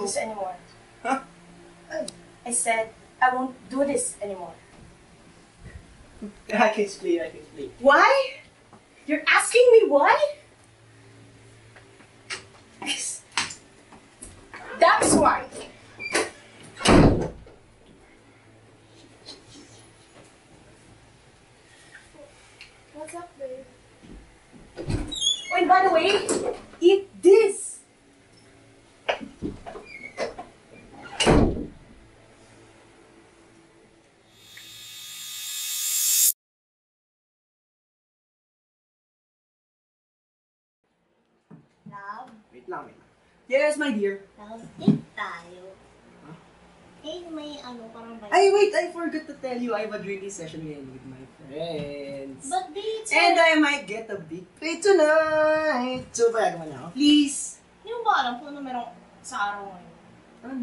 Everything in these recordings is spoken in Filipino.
this anymore. Huh? I said, I won't do this anymore. I can explain, I can explain. Why? You're asking me why? Yes. That's why. What's up, babe? Oh, and by the way, eat this. Love, Wait lang, wait lang. Yes, my dear. love, date tayo. Huh? Eh, may parang ba? Ay, wait, I forgot to tell you, I have a drinking session ngayon with my friends. But dates And I might get a big play tonight. So, payagan mo na ako, please. Hindi mo ba alam kung ano meron sa araw ngayon? Ano?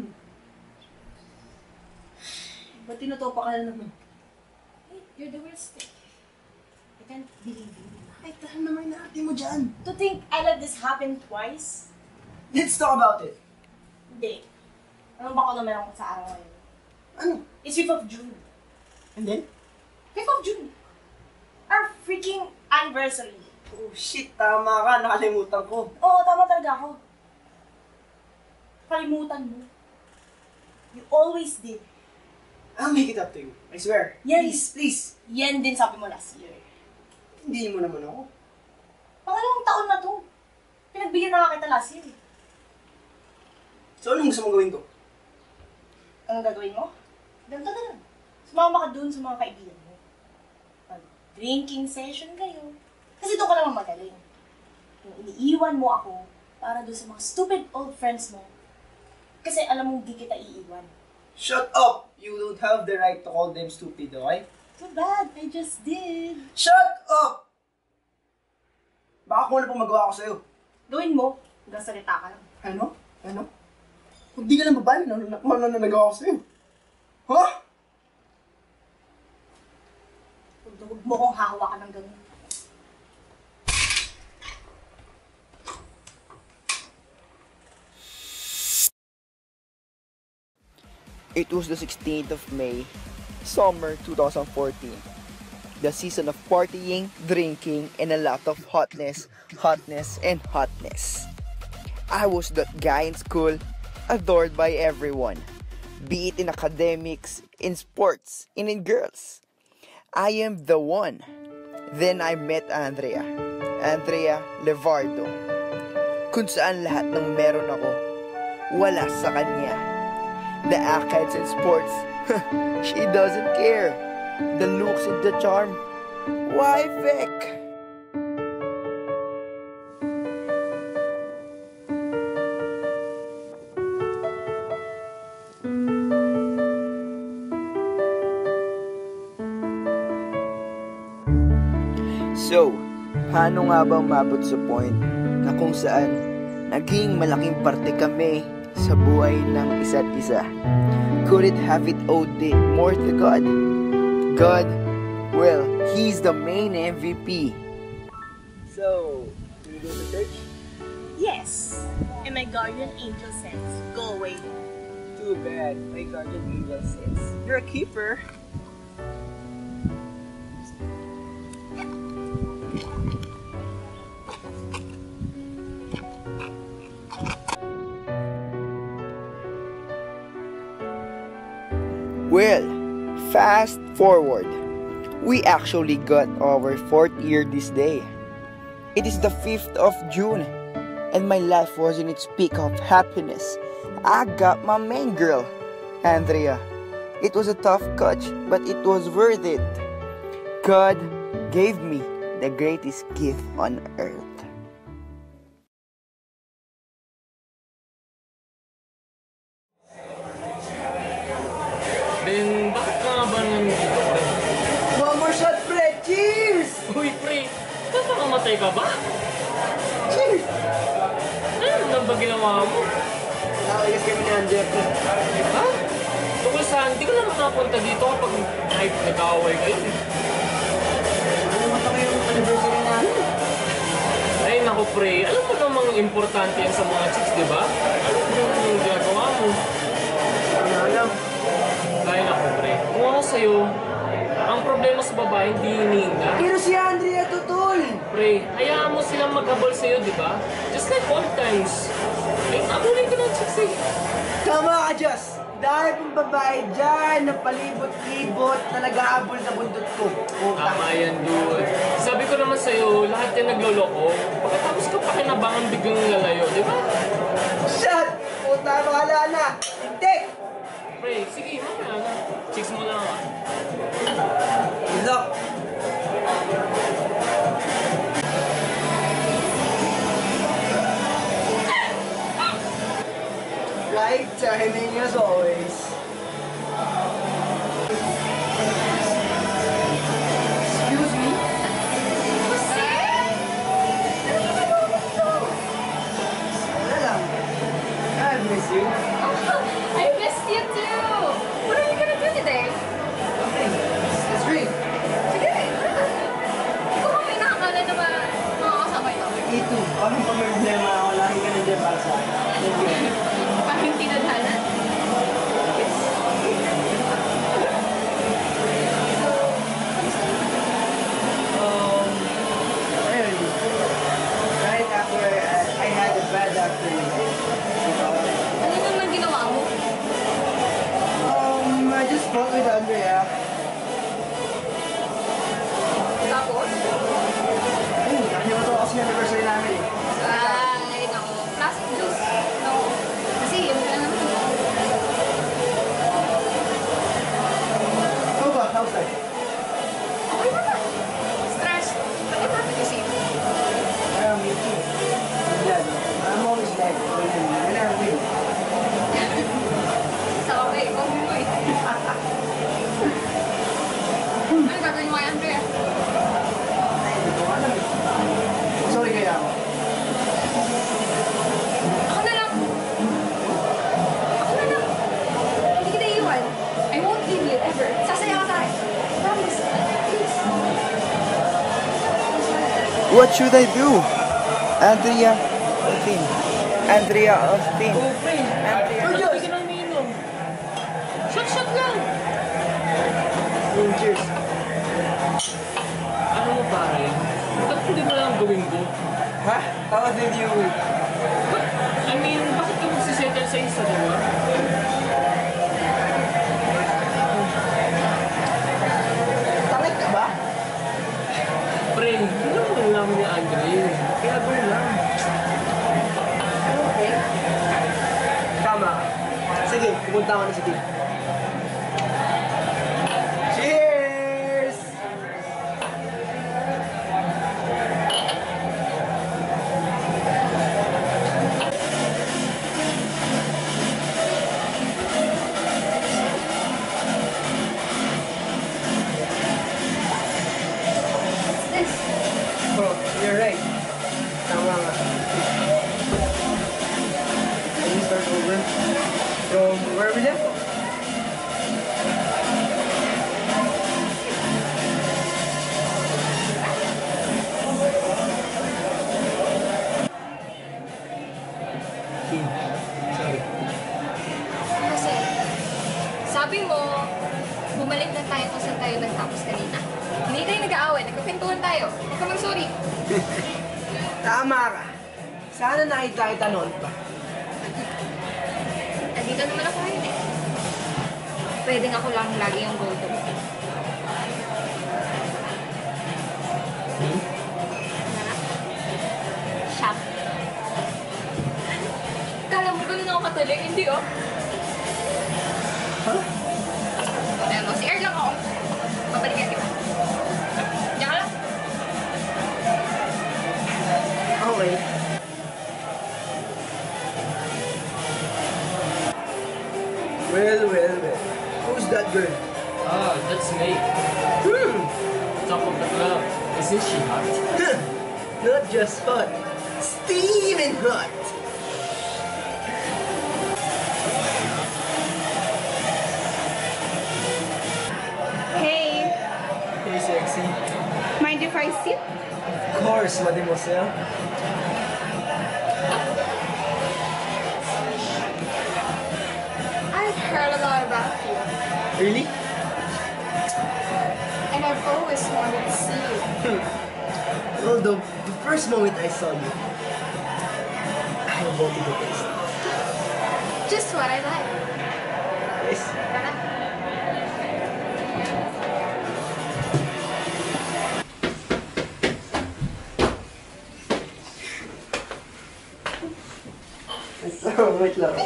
Ba't tinutopa ka na naman? Hey, you're the worst. I can't believe you. Ay, tahan naman na ate mo dyan. To think I let this happen twice? Let's talk about it. Hindi. Anong ba ko na meron sa araw ngayon? Ano? It's 5th of June. And then? 5th of June. Our freaking anniversary. Oh shit, tama ka. Nakalimutan ko. Oo, tama talaga ako. Kalimutan mo. You always did. I'll make it up to you. I swear. Yan. Please, please. Yan din sabi mo last year. Hindi mo naman ako. Pangalawang taon na to. Pinagbigyan na nga kita last year. So, anong gusto mong gawin ko? Anong gagawin mo? Ganito na lang. Sumama ka dun sa mga kaibigan mo. Mag-drinking session kayo. Kasi doon ka naman magaling. Yung iniiwan mo ako para doon sa mga stupid old friends mo. Kasi alam mong di kita iiwan. Shut up! You don't have the right to call them stupid, okay? Too bad, I just did. Shut up! Baka kung ano pong magawa ko sa'yo. Gawin mo, hanggang salita ka lang. Ano? Ano? Kung di ka lang babae, ano na nagawa ko sa'yo? Ha? Huwag mo kong hahawakan ng ganun. It was the 16th of May, summer 2014. The season of partying, drinking, and a lot of hotness, and hotness. I was that guy in school, adored by everyone, be it in academics, in sports, and in girls. I am the one. Then I met Andrea Levardo. Kung saan lahat ng meron ako, wala sa kanya. The accolades and sports, she doesn't care. The looks and the charm, why feck? So, paano nga ba umabot sa point na kung saan naging malaking parte kami sa buhay ng isa't isa? Could it have it owed it more to God? God, well, He's the main MVP. So, do you go to church? Yes. And my guardian angel says, go away. Too bad. My guardian angel says, you're a keeper. Well, fast forward. We actually got our 4th year this day. It is the 5th of June, and my life was in its peak of happiness. I got my main girl, Andrea. It was a tough catch, but it was worth it. God gave me the greatest gift on earth. Then, bakit ka nga ba naman dito? One more shot, pre! Cheers! Uy, pre! Nakakamatay ka ba? Cheers! Ano na ba ginawa mo? Nakaigas kami ni Andrea, pre. Ha? Tungkol saan? Di ka na makapunta dito kapag nag-away kayo. Ano mata kayo yung anniversary namin? Ay, naku, pre. Alam mo namang importante yan sa mga chicks, di ba? Ano ba yung ginagawa mo? Ano alam? Kaya na ko, pre. Kung ako sa'yo, ang problema sa babae, hindi hinihinga. Pero si Andrea tutol! Pre, hayaan mo silang maghabol sa'yo, di ba? Just like old times. Eh, abulin ko ng chicks eh. Tama ka, Diyos! Dahil pong babae dyan na palibot-libot na nag-aabol sa bundot ko. Tama yan, dude. Sabi ko naman sa'yo, lahat yan nagloloko. Pagkatapos ka pa kinabangan biglang lalayo, di ba? Shut! Puta, bahala na! Tik! Pre, sige, mamaya na. Chicks mo lang ah. Good luck! Right timing as always. Excuse me? Wala lang. I miss you. I missed you too! What are you gonna do today? Nothing. Let's drink. Sige, ikaw ba may nakakala na ba makakasabay ako? Ito, parang pa may problema ako. Lagi ka nandiyan para sa akin. Thank you. Parang tinadhana? Ayun. Right after I had a bad afternoon. Ano naman ginawa mo? I just spoke with Andrea. Tapos? Nakalimutan ko kasi yung anniversary namin eh. Ay, naku. Plastic juice. No. Kasi yun na naman. Ikaw ba? How's life? Okay naman. Stress. But I'm happy to see you. Me too. Yeah, I'm always like when I'm with you. Sa okay, ikaw mo eh. Ano gagawin mo kay Andrea? Hindi ko alam eh. Sorry kaya ako. Ako na lang. Ako na lang. Hindi kita iiwan. I won't leave you ever. Sasaya ka sa akin. Promise. Please. What should I do? Andrea of Finn. Andrea of Finn. Andrea, hindi ka na umiinom. Shot lang. Cheers. Ano mo pare? Ba't hindi mo lang gawin ko? Ha? How did you... I mean, bakit ka magsisettle sa isa, di ba? Tangit ka ba? Pre, hindi naman namin ni Andre. Kaya gawin lang. Okay. Tama. Sige, pupunta ako na sa team. Cheers! What's this? Oh, you're right. Tama nga. Can we start over? From where we left? Kasi, sabi mo, bumalik na tayo kung saan tayo nagtapos kanina. Hindi tayo nag-aaway, nagkapintuhan tayo. Huwag ka mag-sorry. Tama ka. Sana nakita kita noon pa. Nandito naman ako ngayon eh. Pwedeng ako lang lagi yung go-to mo. Shop. Kala mo ganun ako katuloy? Hindi oh. Huh? Alam mo, si Air lang ako. Babalikan kita. Diyan ka lang. Okay. Well. Who's that girl? Ah, that's me. Top of the club. Isn't she hot? Not just hot. Steaming hot! Hey, Hey, sexy. mind if I sit? Of course, mademoiselle. Really? And I've always wanted to see you. Well, the first moment I saw you, I wanted to taste. Just what I like. Yes. Wait lang.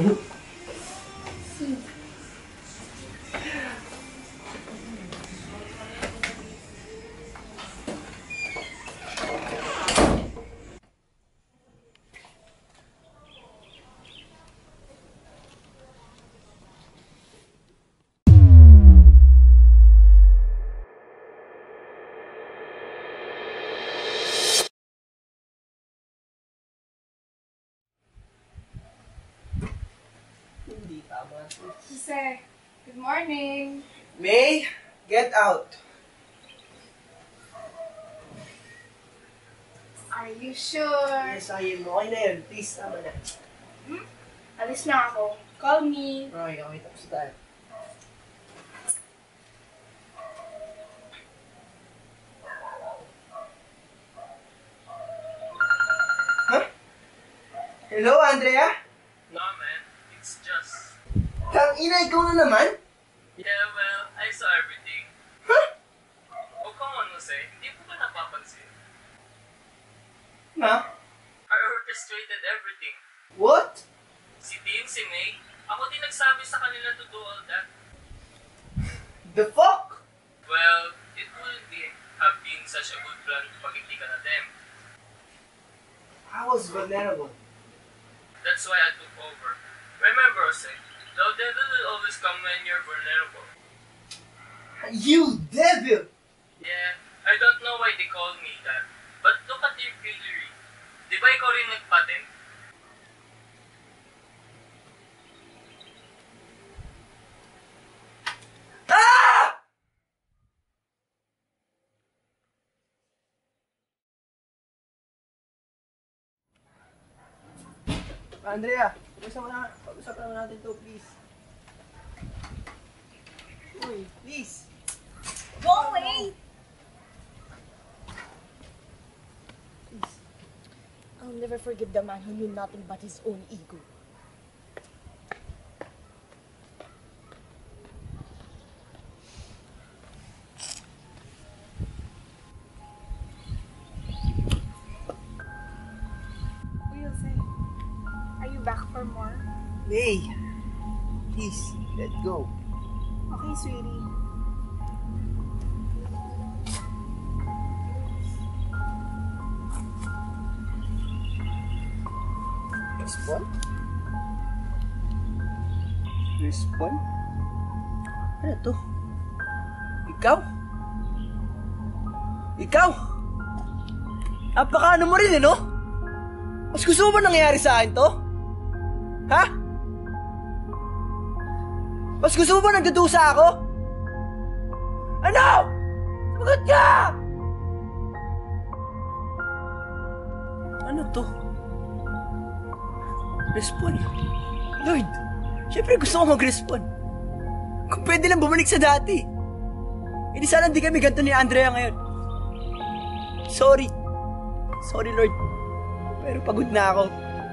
Hindi tama. Jose, good morning. May, get out. Are you sure? Yes, I am. Okay na yun. Please, tama na. Alis na ako. Call me. Okay, okay. Tapos na tayo. Huh? Hello, Andrea? No, man. It's just... Tang-ina, ikaw na naman? Yeah, well, I saw everything. Huh? Oh, come on, Jose. Hindi mo ba napapansin? Na? I orchestrated everything. What? Si Dean, si May, ako din nagsabi sa kanila to do all that. The fuck? Well, it wouldn't have been such a good plan pag hindi ka na them. I was vulnerable. That's why I took over. Remember, Jose, the devil will always come when you're vulnerable. You devil! Yeah, I don't know why they call me that. But look at your failure. Di ba ikaw rin nagpatent? Ah! Andrea, pag-usapan naman natin to, please. Uy, please. Go away! I'll never forgive the man who knew nothing but his own ego. Uy, Jose, are you back for more? May, please, let go. Okay, sweetie. Respond? Respond? Ano to? Ikaw? Ikaw? Apaka ano mo rin, no? Mas gusto mo ba nangyayari sa akin to? Ha? Mas gusto mo ba nagdudusa ako? Ano? Sumagot ka! Ano to? Respond. Lord, syempre gusto ko mag-respond. Kung pwede lang bumalik sa dati. Hindi sana hindi kami ganito ni Andrea ngayon. Sorry. Sorry, Lord. Pero pagod na ako.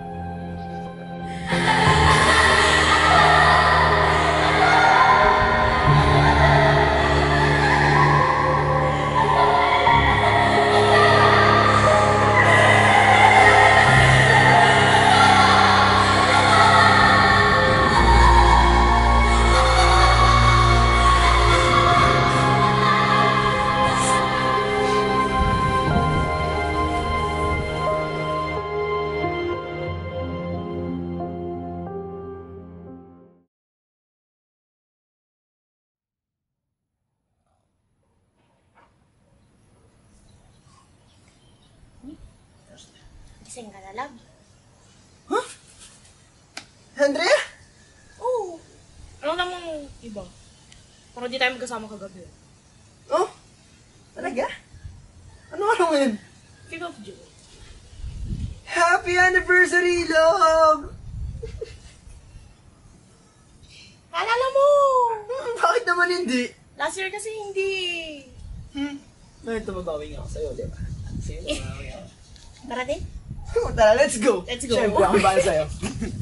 Gising ka na lang. Huh? Andrea? Oo. Ano namang iba? Parang di tayo magkasama kagabi. Oh? Talaga? Ano ngayon? 5th of June. Happy anniversary, love! Alala mo! Bakit naman hindi? Last year kasi hindi. Ngayon tumabawing ako sa'yo, di ba? Sige, tumabawing ako. Tara din. Tara, let's go! Let's go. Siyempre, ako ba sa'yo?